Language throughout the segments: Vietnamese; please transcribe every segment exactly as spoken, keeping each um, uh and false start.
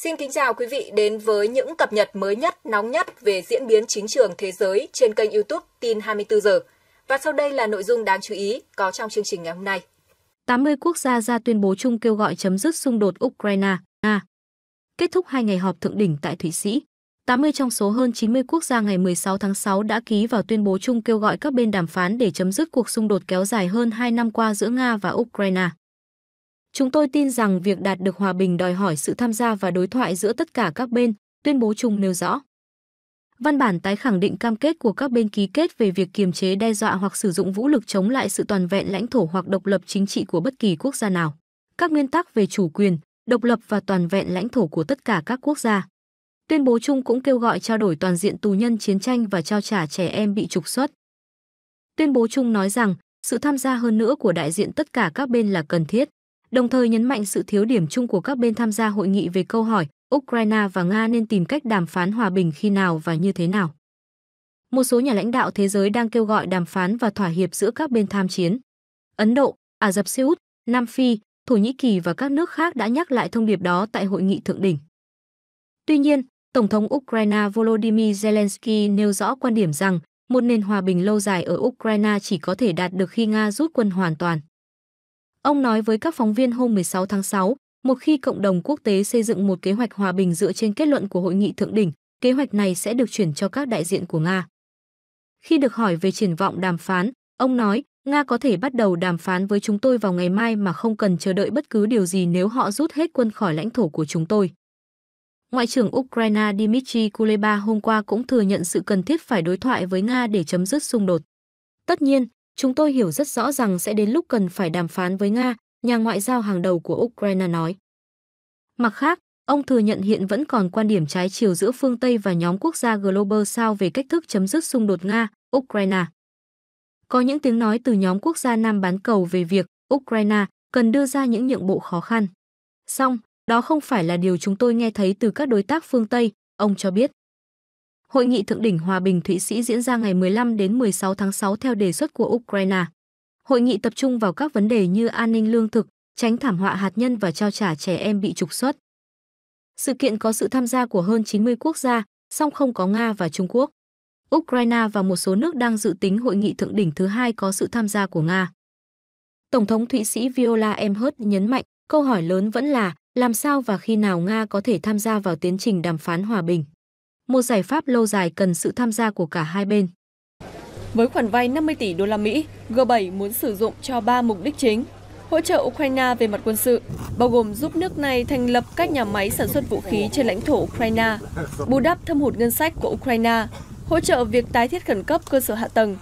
Xin kính chào quý vị đến với những cập nhật mới nhất, nóng nhất về diễn biến chính trường thế giới trên kênh YouTube Tin hai mươi tư giờ. Và sau đây là nội dung đáng chú ý có trong chương trình ngày hôm nay. tám mươi quốc gia ra tuyên bố chung kêu gọi chấm dứt xung đột Ukraine-Nga. Kết thúc hai ngày họp thượng đỉnh tại Thụy Sĩ, tám mươi trong số hơn chín mươi quốc gia ngày mười sáu tháng sáu đã ký vào tuyên bố chung kêu gọi các bên đàm phán để chấm dứt cuộc xung đột kéo dài hơn hai năm qua giữa Nga và Ukraine. Chúng tôi tin rằng việc đạt được hòa bình đòi hỏi sự tham gia và đối thoại giữa tất cả các bên, tuyên bố chung nêu rõ. Văn bản tái khẳng định cam kết của các bên ký kết về việc kiềm chế đe dọa hoặc sử dụng vũ lực chống lại sự toàn vẹn lãnh thổ hoặc độc lập chính trị của bất kỳ quốc gia nào. Các nguyên tắc về chủ quyền, độc lập và toàn vẹn lãnh thổ của tất cả các quốc gia. Tuyên bố chung cũng kêu gọi trao đổi toàn diện tù nhân chiến tranh và trao trả trẻ em bị trục xuất. Tuyên bố chung nói rằng sự tham gia hơn nữa của đại diện tất cả các bên là cần thiết, đồng thời nhấn mạnh sự thiếu điểm chung của các bên tham gia hội nghị về câu hỏi Ukraine và Nga nên tìm cách đàm phán hòa bình khi nào và như thế nào. Một số nhà lãnh đạo thế giới đang kêu gọi đàm phán và thỏa hiệp giữa các bên tham chiến. Ấn Độ, Ả Rập Xê Út, Nam Phi, Thổ Nhĩ Kỳ và các nước khác đã nhắc lại thông điệp đó tại hội nghị thượng đỉnh. Tuy nhiên, Tổng thống Ukraine Volodymyr Zelensky nêu rõ quan điểm rằng một nền hòa bình lâu dài ở Ukraine chỉ có thể đạt được khi Nga rút quân hoàn toàn. Ông nói với các phóng viên hôm mười sáu tháng sáu, một khi cộng đồng quốc tế xây dựng một kế hoạch hòa bình dựa trên kết luận của hội nghị thượng đỉnh, kế hoạch này sẽ được chuyển cho các đại diện của Nga. Khi được hỏi về triển vọng đàm phán, ông nói, Nga có thể bắt đầu đàm phán với chúng tôi vào ngày mai mà không cần chờ đợi bất cứ điều gì nếu họ rút hết quân khỏi lãnh thổ của chúng tôi. Ngoại trưởng Ukraine Dmytro Kuleba hôm qua cũng thừa nhận sự cần thiết phải đối thoại với Nga để chấm dứt xung đột. Tất nhiên, chúng tôi hiểu rất rõ rằng sẽ đến lúc cần phải đàm phán với Nga, nhà ngoại giao hàng đầu của Ukraine nói. Mặt khác, ông thừa nhận hiện vẫn còn quan điểm trái chiều giữa phương Tây và nhóm quốc gia Global South về cách thức chấm dứt xung đột Nga-Ukraine. Có những tiếng nói từ nhóm quốc gia Nam bán cầu về việc Ukraine cần đưa ra những nhượng bộ khó khăn. Song, đó không phải là điều chúng tôi nghe thấy từ các đối tác phương Tây, ông cho biết. Hội nghị thượng đỉnh hòa bình Thụy Sĩ diễn ra ngày mười lăm đến mười sáu tháng sáu theo đề xuất của Ukraine. Hội nghị tập trung vào các vấn đề như an ninh lương thực, tránh thảm họa hạt nhân và trao trả trẻ em bị trục xuất. Sự kiện có sự tham gia của hơn chín mươi quốc gia, song không có Nga và Trung Quốc. Ukraine và một số nước đang dự tính hội nghị thượng đỉnh thứ hai có sự tham gia của Nga. Tổng thống Thụy Sĩ Viola Amherd nhấn mạnh, câu hỏi lớn vẫn là làm sao và khi nào Nga có thể tham gia vào tiến trình đàm phán hòa bình. Một giải pháp lâu dài cần sự tham gia của cả hai bên. Với khoản vay năm mươi tỷ đô la Mỹ, G bảy muốn sử dụng cho ba mục đích chính: hỗ trợ Ukraine về mặt quân sự, bao gồm giúp nước này thành lập các nhà máy sản xuất vũ khí trên lãnh thổ Ukraine, bù đắp thâm hụt ngân sách của Ukraine, hỗ trợ việc tái thiết khẩn cấp cơ sở hạ tầng.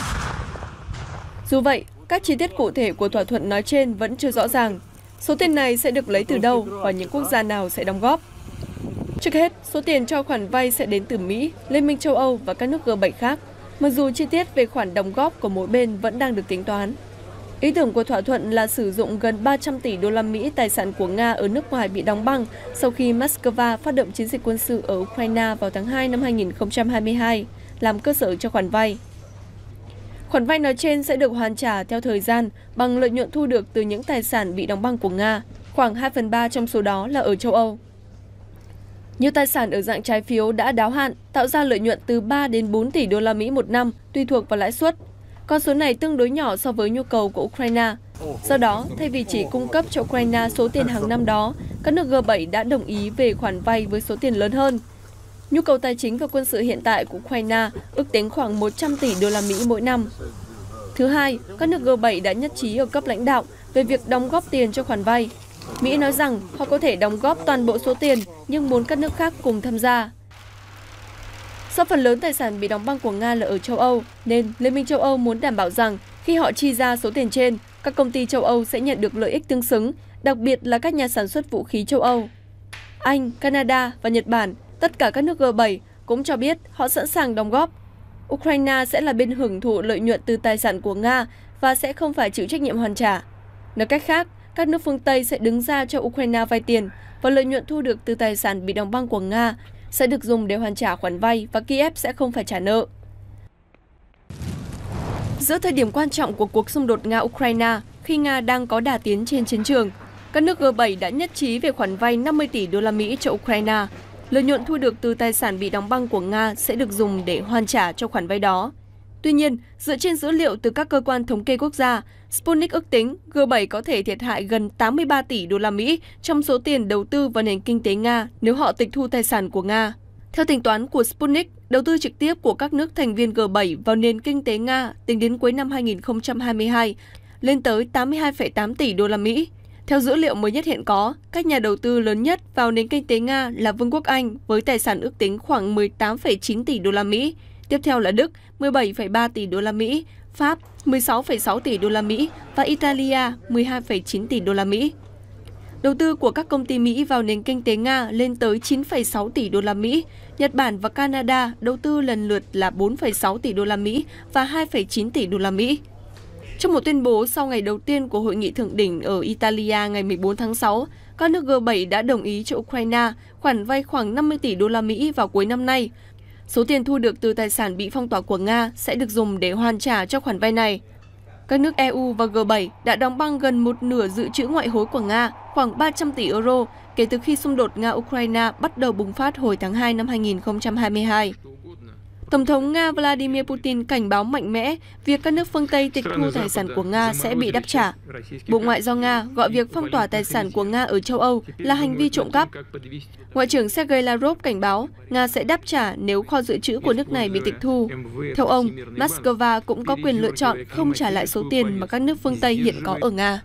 Dù vậy, các chi tiết cụ thể của thỏa thuận nói trên vẫn chưa rõ ràng. Số tiền này sẽ được lấy từ đâu và những quốc gia nào sẽ đóng góp? Trước hết, số tiền cho khoản vay sẽ đến từ Mỹ, Liên minh châu Âu và các nước G bảy khác, mặc dù chi tiết về khoản đóng góp của mỗi bên vẫn đang được tính toán. Ý tưởng của thỏa thuận là sử dụng gần ba trăm tỷ đô la Mỹ tài sản của Nga ở nước ngoài bị đóng băng sau khi Moscow phát động chiến dịch quân sự ở Ukraine vào tháng hai năm hai nghìn không trăm hai mươi hai, làm cơ sở cho khoản vay. Khoản vay nói trên sẽ được hoàn trả theo thời gian bằng lợi nhuận thu được từ những tài sản bị đóng băng của Nga, khoảng hai phần ba trong số đó là ở châu Âu. Nhiều tài sản ở dạng trái phiếu đã đáo hạn, tạo ra lợi nhuận từ ba đến bốn tỷ đô la Mỹ một năm, tùy thuộc vào lãi suất. Con số này tương đối nhỏ so với nhu cầu của Ukraine. Do đó, thay vì chỉ cung cấp cho Ukraine số tiền hàng năm đó, các nước G bảy đã đồng ý về khoản vay với số tiền lớn hơn. Nhu cầu tài chính và quân sự hiện tại của Ukraine ước tính khoảng một trăm tỷ đô la Mỹ mỗi năm. Thứ hai, các nước G bảy đã nhất trí ở cấp lãnh đạo về việc đóng góp tiền cho khoản vay. Mỹ nói rằng họ có thể đóng góp toàn bộ số tiền nhưng muốn các nước khác cùng tham gia. Do phần lớn tài sản bị đóng băng của Nga là ở châu Âu, nên Liên minh châu Âu muốn đảm bảo rằng khi họ chi ra số tiền trên, các công ty châu Âu sẽ nhận được lợi ích tương xứng, đặc biệt là các nhà sản xuất vũ khí châu Âu. Anh, Canada và Nhật Bản, tất cả các nước G bảy cũng cho biết họ sẵn sàng đóng góp. Ukraine sẽ là bên hưởng thụ lợi nhuận từ tài sản của Nga và sẽ không phải chịu trách nhiệm hoàn trả. Nói cách khác, các nước phương Tây sẽ đứng ra cho Ukraine vay tiền và lợi nhuận thu được từ tài sản bị đóng băng của Nga sẽ được dùng để hoàn trả khoản vay và Kiev sẽ không phải trả nợ. Giữa thời điểm quan trọng của cuộc xung đột Nga-Ukraine, khi Nga đang có đà tiến trên chiến trường, các nước G bảy đã nhất trí về khoản vay năm mươi tỷ đô la Mỹ cho Ukraine. Lợi nhuận thu được từ tài sản bị đóng băng của Nga sẽ được dùng để hoàn trả cho khoản vay đó. Tuy nhiên, dựa trên dữ liệu từ các cơ quan thống kê quốc gia, Sputnik ước tính G bảy có thể thiệt hại gần tám mươi ba tỷ đô la Mỹ trong số tiền đầu tư vào nền kinh tế Nga nếu họ tịch thu tài sản của Nga. Theo tính toán của Sputnik, đầu tư trực tiếp của các nước thành viên G bảy vào nền kinh tế Nga tính đến cuối năm hai nghìn không trăm hai mươi hai lên tới tám mươi hai phẩy tám tỷ đô la Mỹ. Theo dữ liệu mới nhất hiện có, các nhà đầu tư lớn nhất vào nền kinh tế Nga là Vương quốc Anh với tài sản ước tính khoảng mười tám phẩy chín tỷ đô la Mỹ. Tiếp theo là Đức mười bảy phẩy ba tỷ đô la Mỹ, Pháp mười sáu phẩy sáu tỷ đô la Mỹ và Italia mười hai phẩy chín tỷ đô la Mỹ. Đầu tư của các công ty Mỹ vào nền kinh tế Nga lên tới chín phẩy sáu tỷ đô la Mỹ. Nhật Bản và Canada đầu tư lần lượt là bốn phẩy sáu tỷ đô la Mỹ và hai phẩy chín tỷ đô la Mỹ. Trong một tuyên bố sau ngày đầu tiên của hội nghị thượng đỉnh ở Italia ngày mười bốn tháng sáu, các nước G bảy đã đồng ý cho Ukraine khoản vay khoảng năm mươi tỷ đô la Mỹ vào cuối năm nay. Số tiền thu được từ tài sản bị phong tỏa của Nga sẽ được dùng để hoàn trả cho khoản vay này. Các nước E U và G bảy đã đóng băng gần một nửa dự trữ ngoại hối của Nga, khoảng ba trăm tỷ euro, kể từ khi xung đột Nga-Ukraine bắt đầu bùng phát hồi tháng hai năm hai nghìn không trăm hai mươi hai. Tổng thống Nga Vladimir Putin cảnh báo mạnh mẽ việc các nước phương Tây tịch thu tài sản của Nga sẽ bị đáp trả. Bộ Ngoại giao Nga gọi việc phong tỏa tài sản của Nga ở châu Âu là hành vi trộm cắp. Ngoại trưởng Sergei Lavrov cảnh báo Nga sẽ đáp trả nếu kho dự trữ của nước này bị tịch thu. Theo ông, Moscow cũng có quyền lựa chọn không trả lại số tiền mà các nước phương Tây hiện có ở Nga.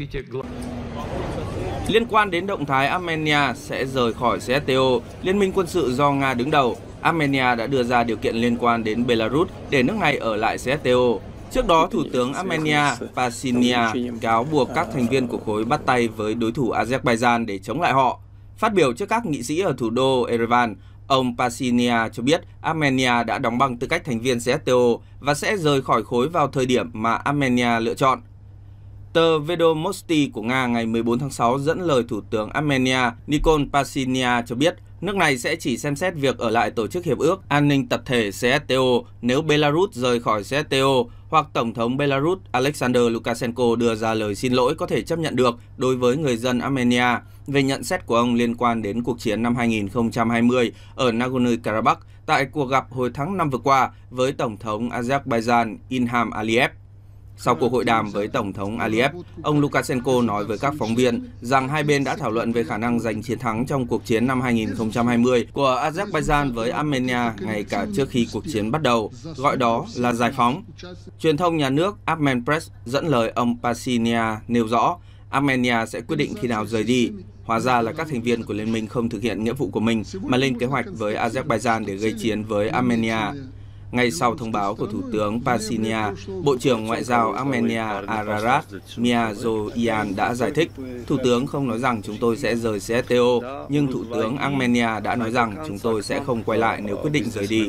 Liên quan đến động thái Armenia sẽ rời khỏi xê ét tê ô, liên minh quân sự do Nga đứng đầu, Armenia đã đưa ra điều kiện liên quan đến Belarus để nước này ở lại xê ét tê ô. Trước đó, Thủ tướng Armenia Pashinyan cáo buộc các thành viên của khối bắt tay với đối thủ Azerbaijan để chống lại họ. Phát biểu trước các nghị sĩ ở thủ đô Yerevan, ông Pashinyan cho biết Armenia đã đóng băng tư cách thành viên xê ét tê ô và sẽ rời khỏi khối vào thời điểm mà Armenia lựa chọn. Tờ Vedomosti của Nga ngày mười bốn tháng sáu dẫn lời Thủ tướng Armenia Nikol Pashinyan cho biết nước này sẽ chỉ xem xét việc ở lại Tổ chức Hiệp ước An ninh Tập thể xê ét tê ô nếu Belarus rời khỏi xê ét tê ô hoặc Tổng thống Belarus Alexander Lukashenko đưa ra lời xin lỗi có thể chấp nhận được đối với người dân Armenia về nhận xét của ông liên quan đến cuộc chiến năm hai nghìn không trăm hai mươi ở Nagorno-Karabakh tại cuộc gặp hồi tháng năm vừa qua với Tổng thống Azerbaijan Ilham Aliyev. Sau cuộc hội đàm với Tổng thống Aliyev, ông Lukashenko nói với các phóng viên rằng hai bên đã thảo luận về khả năng giành chiến thắng trong cuộc chiến năm hai nghìn không trăm hai mươi của Azerbaijan với Armenia ngay cả trước khi cuộc chiến bắt đầu, gọi đó là giải phóng. Truyền thông nhà nước Armen Press dẫn lời ông Pashinyan nêu rõ Armenia sẽ quyết định khi nào rời đi. Hóa ra là các thành viên của liên minh không thực hiện nghĩa vụ của mình mà lên kế hoạch với Azerbaijan để gây chiến với Armenia. Ngay sau thông báo của Thủ tướng Pashinyan, Bộ trưởng Ngoại giao Armenia Ararat Mirzoyan đã giải thích, Thủ tướng không nói rằng chúng tôi sẽ rời xê ét tê ô, nhưng Thủ tướng Armenia đã nói rằng chúng tôi sẽ không quay lại nếu quyết định rời đi.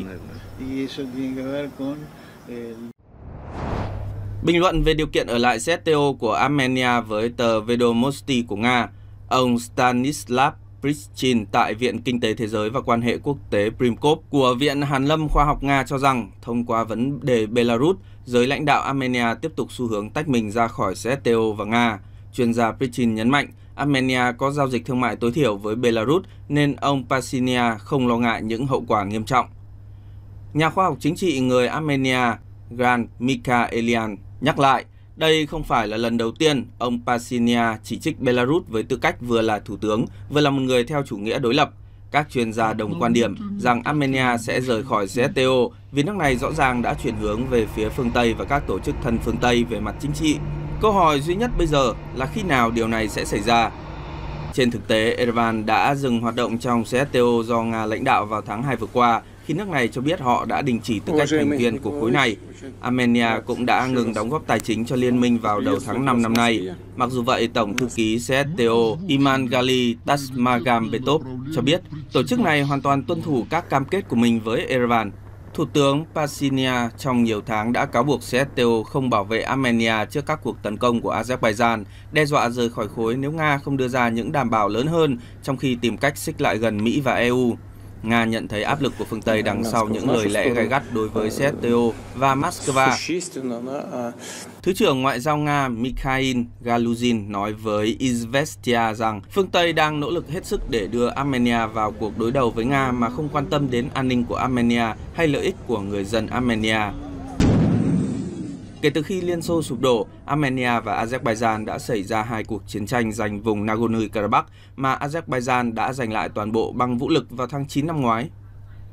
Bình luận về điều kiện ở lại xê ét tê ô của Armenia với tờ Vedomosti của Nga, ông Stanislav Prichin tại Viện Kinh tế Thế giới và Quan hệ Quốc tế Primkov của Viện Hàn lâm Khoa học Nga cho rằng, thông qua vấn đề Belarus, giới lãnh đạo Armenia tiếp tục xu hướng tách mình ra khỏi xê ét tê ô và Nga. Chuyên gia Prichin nhấn mạnh, Armenia có giao dịch thương mại tối thiểu với Belarus nên ông Pashinyan không lo ngại những hậu quả nghiêm trọng. Nhà khoa học chính trị người Armenia Gran Mikaelian nhắc lại, đây không phải là lần đầu tiên ông Pashinyan chỉ trích Belarus với tư cách vừa là thủ tướng, vừa là một người theo chủ nghĩa đối lập. Các chuyên gia đồng quan điểm rằng Armenia sẽ rời khỏi xê ét tê ô vì nước này rõ ràng đã chuyển hướng về phía phương Tây và các tổ chức thân phương Tây về mặt chính trị. Câu hỏi duy nhất bây giờ là khi nào điều này sẽ xảy ra. Trên thực tế, Yerevan đã dừng hoạt động trong xê ét tê ô do Nga lãnh đạo vào tháng hai vừa qua, khi nước này cho biết họ đã đình chỉ tư cách thành viên của khối này. Armenia cũng đã ngừng đóng góp tài chính cho liên minh vào đầu tháng năm năm nay. Mặc dù vậy, Tổng thư ký xê ét tê ô Imangali Tasmagambetov cho biết tổ chức này hoàn toàn tuân thủ các cam kết của mình với Yerevan. Thủ tướng Pashinyan trong nhiều tháng đã cáo buộc xê ét tê ô không bảo vệ Armenia trước các cuộc tấn công của Azerbaijan, đe dọa rời khỏi khối nếu Nga không đưa ra những đảm bảo lớn hơn trong khi tìm cách xích lại gần Mỹ và e u. Nga nhận thấy áp lực của phương Tây đằng sau những lời lẽ gay gắt đối với xê ét tê ô và Moscow. Thứ trưởng Ngoại giao Nga Mikhail Galuzin nói với Izvestia rằng phương Tây đang nỗ lực hết sức để đưa Armenia vào cuộc đối đầu với Nga mà không quan tâm đến an ninh của Armenia hay lợi ích của người dân Armenia. Kể từ khi Liên Xô sụp đổ, Armenia và Azerbaijan đã xảy ra hai cuộc chiến tranh giành vùng Nagorno-Karabakh mà Azerbaijan đã giành lại toàn bộ bằng vũ lực vào tháng chín năm ngoái.